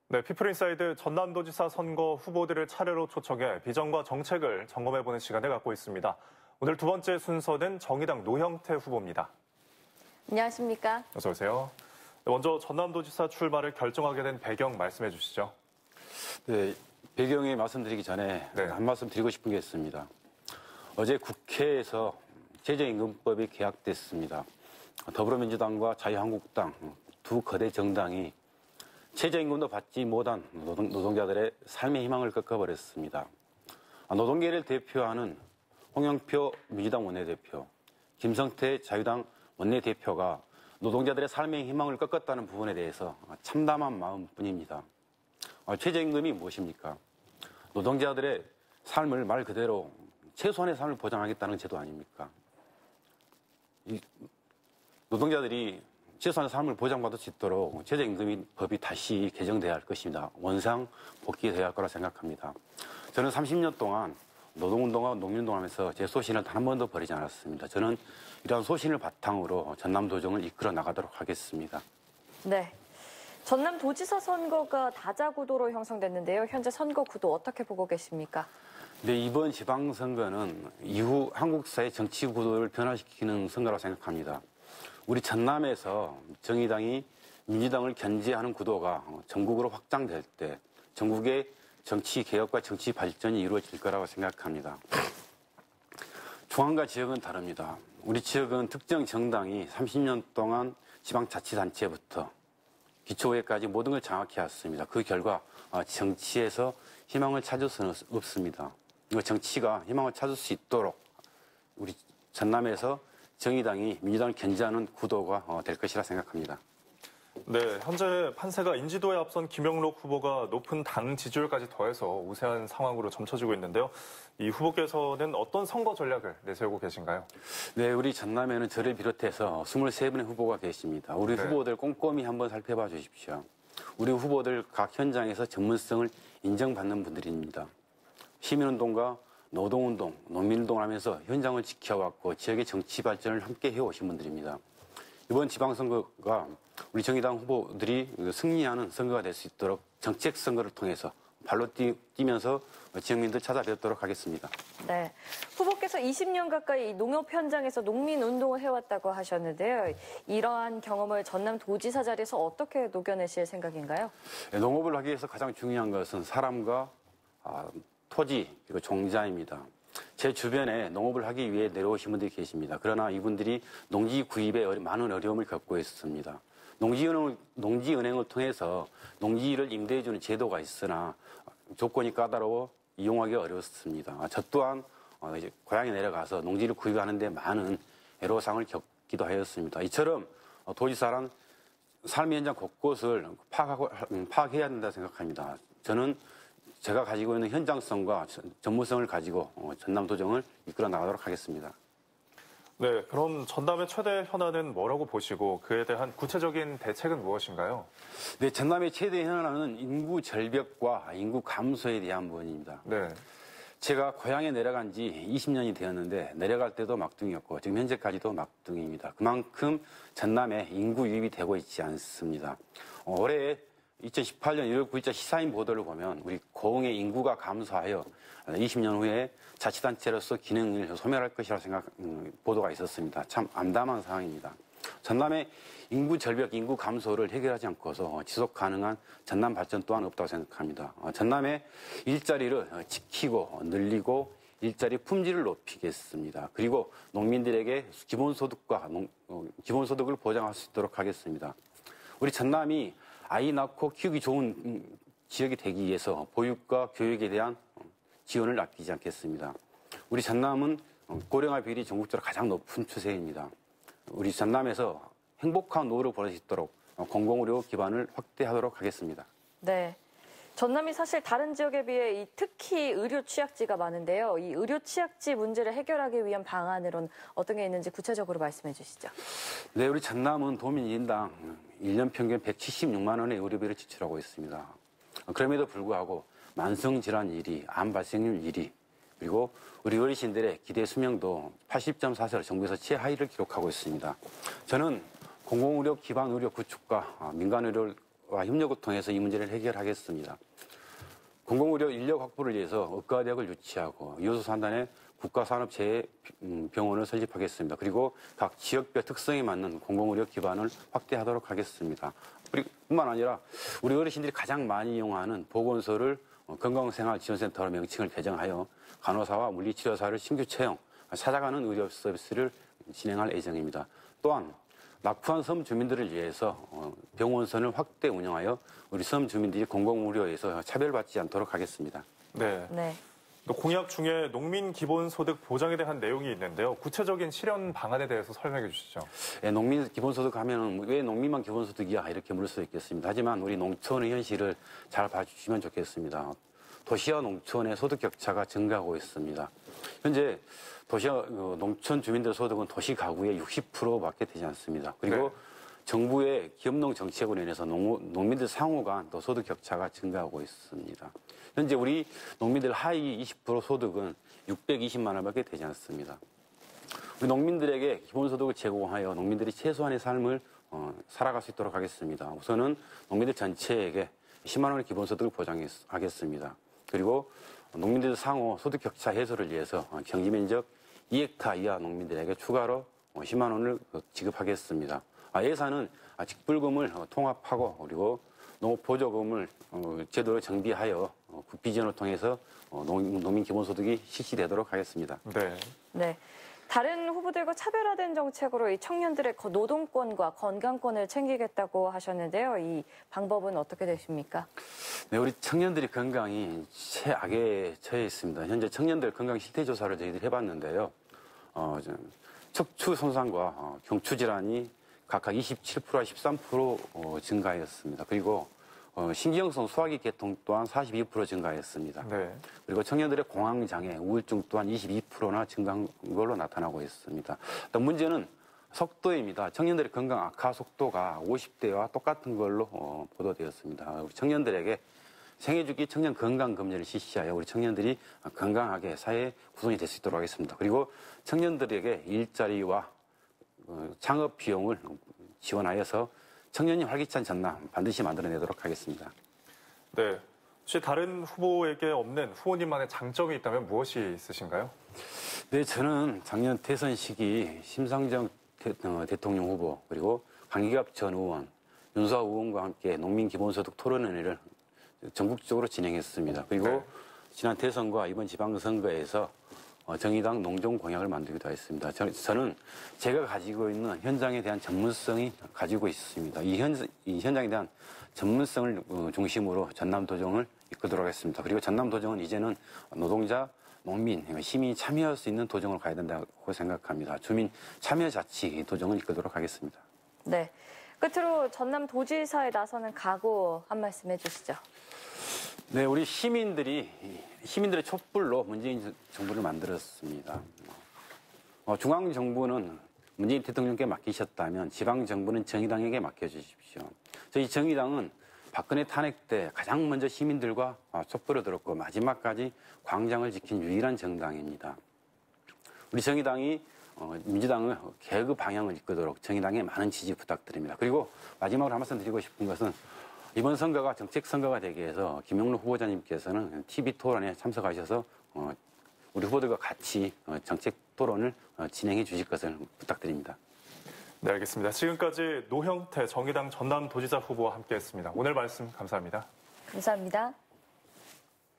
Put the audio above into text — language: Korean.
네, 피플인사이드 전남도지사 선거 후보들을 차례로 초청해 비전과 정책을 점검해보는 시간을 갖고 있습니다. 오늘 두 번째 순서는 정의당 노형태 후보입니다. 안녕하십니까? 어서 오세요. 먼저 전남도지사 출마를 결정하게 된 배경 말씀해 주시죠. 네, 배경에 말씀드리기 전에 한 말씀 드리고 싶은 게 있습니다. 어제 국회에서 최저임금법이 개학됐습니다. 더불어민주당과 자유한국당 두 거대 정당이 최저임금도 받지 못한 노동자들의 삶의 희망을 꺾어버렸습니다. 노동계를 대표하는 홍영표 민주당 원내대표, 김성태 자유당 원내대표가 노동자들의 삶의 희망을 꺾었다는 부분에 대해서 참담한 마음뿐입니다. 최저임금이 무엇입니까? 노동자들의 삶을 말 그대로 최소한의 삶을 보장하겠다는 제도 아닙니까? 노동자들이 최소한의 삶을 보장받을 수 있도록 최저임금법이 다시 개정돼야 할 것입니다. 원상 복귀돼야 할 거라 생각합니다. 저는 30년 동안 노동운동과 농민운동을 하면서 제 소신을 단 한 번도 버리지 않았습니다. 저는 이러한 소신을 바탕으로 전남도정을 이끌어 나가도록 하겠습니다. 네. 전남도지사 선거가 다자구도로 형성됐는데요. 현재 선거 구도 어떻게 보고 계십니까? 네, 이번 지방선거는 이후 한국사의 정치 구도를 변화시키는 선거라고 생각합니다. 우리 전남에서 정의당이 민주당을 견제하는 구도가 전국으로 확장될 때 전국의 정치 개혁과 정치 발전이 이루어질 거라고 생각합니다. 중앙과 지역은 다릅니다. 우리 지역은 특정 정당이 30년 동안 지방자치단체부터 기초의회까지 모든 걸 장악해 왔습니다. 그 결과 정치에서 희망을 찾을 수는 없습니다. 정치가 희망을 찾을 수 있도록 우리 전남에서 정의당이 민주당을 견제하는 구도가 될 것이라 생각합니다. 네, 현재 판세가 인지도에 앞선 김영록 후보가 높은 당 지지율까지 더해서 우세한 상황으로 점쳐지고 있는데요. 이 후보께서는 어떤 선거 전략을 내세우고 계신가요? 네, 우리 전남에는 저를 비롯해서 23분의 후보가 계십니다. 우리 후보들 꼼꼼히 한번 살펴봐 주십시오. 우리 후보들 각 현장에서 전문성을 인정받는 분들입니다. 시민운동과 노동운동, 농민운동을 하면서 현장을 지켜왔고 지역의 정치 발전을 함께 해오신 분들입니다. 이번 지방선거가 우리 정의당 후보들이 승리하는 선거가 될 수 있도록 정책 선거를 통해서 발로 뛰면서 지역민들 찾아뵙도록 하겠습니다. 네, 후보께서 20년 가까이 농업 현장에서 농민운동을 해왔다고 하셨는데요. 이러한 경험을 전남도지사 자리에서 어떻게 녹여내실 생각인가요? 네, 농업을 하기 위해서 가장 중요한 것은 사람과 토지 그리고 종자입니다. 제 주변에 농업을 하기 위해 내려오신 분들이 계십니다. 그러나 이분들이 농지 구입에 많은 어려움을 겪고 있습니다. 농지은행을 통해서 농지를 임대해주는 제도가 있으나 조건이 까다로워 이용하기 어렵습니다. 저 또한 이제 고향에 내려가서 농지를 구입하는데 많은 애로사항을 겪기도 하였습니다. 이처럼 도지사란 삶의 현장 곳곳을 파악해야 된다 생각합니다. 저는 제가 가지고 있는 현장성과 전문성을 가지고 전남도정을 이끌어 나가도록 하겠습니다. 네, 그럼 전남의 최대 현안은 뭐라고 보시고 그에 대한 구체적인 대책은 무엇인가요? 네, 전남의 최대 현안은 인구 절벽과 인구 감소에 대한 부분입니다. 네. 제가 고향에 내려간 지 20년이 되었는데 내려갈 때도 막둥이였고 지금 현재까지도 막둥이입니다. 그만큼 전남에 인구 유입이 되고 있지 않습니다. 올해 2018년 1월 9일자 시사인 보도를 보면 우리 고흥의 인구가 감소하여 20년 후에 자치단체로서 기능을 소멸할 것이라고 보도가 있었습니다. 참 암담한 상황입니다. 전남의 인구 절벽, 인구 감소를 해결하지 않고서 지속 가능한 전남 발전 또한 없다고 생각합니다. 전남의 일자리를 지키고 늘리고 일자리 품질을 높이겠습니다. 그리고 농민들에게 기본소득을 보장할 수 있도록 하겠습니다. 우리 전남이 아이 낳고 키우기 좋은 지역이 되기 위해서 보육과 교육에 대한 지원을 아끼지 않겠습니다. 우리 전남은 고령화 비율이 전국적으로 가장 높은 추세입니다. 우리 전남에서 행복한 노후를 보낼 수 있도록 공공의료 기반을 확대하도록 하겠습니다. 네. 전남이 사실 다른 지역에 비해 특히 의료 취약지가 많은데요. 이 의료 취약지 문제를 해결하기 위한 방안으로는 어떤 게 있는지 구체적으로 말씀해 주시죠. 네, 우리 전남은 도민 1인당 1년 평균 176만 원의 의료비를 지출하고 있습니다. 그럼에도 불구하고 만성질환 1위, 암 발생률 1위, 그리고 우리 어르신들의 기대 수명도 80.4세로 정부에서 최하위를 기록하고 있습니다. 저는 공공의료 기반 의료 구축과 민간의료를 정부와 협력을 통해서 이 문제를 해결하겠습니다. 공공의료 인력 확보를 위해서 의과대학을 유치하고 이호소 산단에 국가산업재해병원을 설립하겠습니다. 그리고 각 지역별 특성에 맞는 공공의료 기반을 확대하도록 하겠습니다. 뿐만 아니라 우리 어르신들이 가장 많이 이용하는 보건소를 건강생활지원센터로 명칭을 개정하여 간호사와 물리치료사를 신규 채용, 찾아가는 의료 서비스를 진행할 예정입니다. 또한 낙후한 섬 주민들을 위해서 병원선을 확대 운영하여 우리 섬 주민들이 공공의료에서 차별받지 않도록 하겠습니다. 네. 네. 또 공약 중에 농민 기본소득 보장에 대한 내용이 있는데요. 구체적인 실현 방안에 대해서 설명해 주시죠. 예, 농민 기본소득 하면 왜 농민만 기본소득이야 이렇게 물을 수 있겠습니다. 하지만 우리 농촌의 현실을 잘 봐주시면 좋겠습니다. 도시와 농촌의 소득 격차가 증가하고 있습니다. 현재 도시와 농촌 주민들 소득은 도시 가구의 60%밖에 되지 않습니다. 그리고 네. 정부의 기업농 정책으로 인해서 농민들 상호 간 또 소득 격차가 증가하고 있습니다. 현재 우리 농민들 하위 20% 소득은 620만 원밖에 되지 않습니다. 우리 농민들에게 기본소득을 제공하여 농민들이 최소한의 삶을 살아갈 수 있도록 하겠습니다. 우선은 농민들 전체에게 10만 원의 기본소득을 보장하겠습니다. 그리고 농민들 상호 소득 격차 해소를 위해서 경지면적 2헥타 이하 농민들에게 추가로 10만 원을 지급하겠습니다. 예산은 직불금을 통합하고 그리고 농업보조금을 제도로 정비하여 국비지원을 통해서 농민 기본소득이 실시되도록 하겠습니다. 네. 네. 다른 후보들과 차별화된 정책으로 이 청년들의 노동권과 건강권을 챙기겠다고 하셨는데요. 이 방법은 어떻게 되십니까? 네, 우리 청년들이 건강이 최악에 처해 있습니다. 현재 청년들 건강 실태 조사를 저희들이 해봤는데요. 척추 손상과 경추 질환이 각각 27%와 13% 증가하였습니다. 그리고 신경성 소화기 계통 또한 42% 증가했습니다. 네. 그리고 청년들의 공황장애, 우울증 또한 22%나 증가한 걸로 나타나고 있습니다. 또 문제는 속도입니다. 청년들의 건강 악화 속도가 50대와 똑같은 걸로 보도되었습니다. 우리 청년들에게 생애주기 청년 건강검진을 실시하여 우리 청년들이 건강하게 사회 구성이 될 수 있도록 하겠습니다. 그리고 청년들에게 일자리와 창업 비용을 지원하여서 청년이 활기찬 전남 반드시 만들어내도록 하겠습니다. 네. 혹시 다른 후보에게 없는 후보님만의 장점이 있다면 무엇이 있으신가요? 네, 저는 작년 대선 시기 심상정 대통령 후보 그리고 강기갑 전 의원, 윤수아 의원과 함께 농민 기본소득 토론회를 전국적으로 진행했습니다. 그리고 네. 지난 대선과 이번 지방선거에서 정의당 농정 공약을 만들기도 했습니다. 저는 제가 가지고 있는 현장에 대한 전문성이 가지고 있습니다. 이 현장에 대한 전문성을 중심으로 전남도정을 이끌도록 하겠습니다. 그리고 전남도정은 이제는 노동자, 농민, 시민이 참여할 수 있는 도정을 가야 된다고 생각합니다. 주민 참여자치 도정을 이끌도록 하겠습니다. 네. 끝으로 전남도지사에 나서는 각오 한 말씀 해주시죠. 네, 우리 시민들의 촛불로 문재인 정부를 만들었습니다. 중앙정부는 문재인 대통령께 맡기셨다면 지방정부는 정의당에게 맡겨주십시오. 저희 정의당은 박근혜 탄핵 때 가장 먼저 시민들과 촛불을 들었고 마지막까지 광장을 지킨 유일한 정당입니다. 우리 정의당이 민주당의 개혁 방향을 이끌도록 정의당에 많은 지지 부탁드립니다. 그리고 마지막으로 한 말씀 드리고 싶은 것은 이번 선거가 정책 선거가 되기 위해서 김영록 후보자님께서는 TV 토론에 참석하셔서 우리 후보들과 같이 정책 토론을 진행해 주실 것을 부탁드립니다. 네, 알겠습니다. 지금까지 노형태 정의당 전남도지사 후보와 함께했습니다. 오늘 말씀 감사합니다. 감사합니다.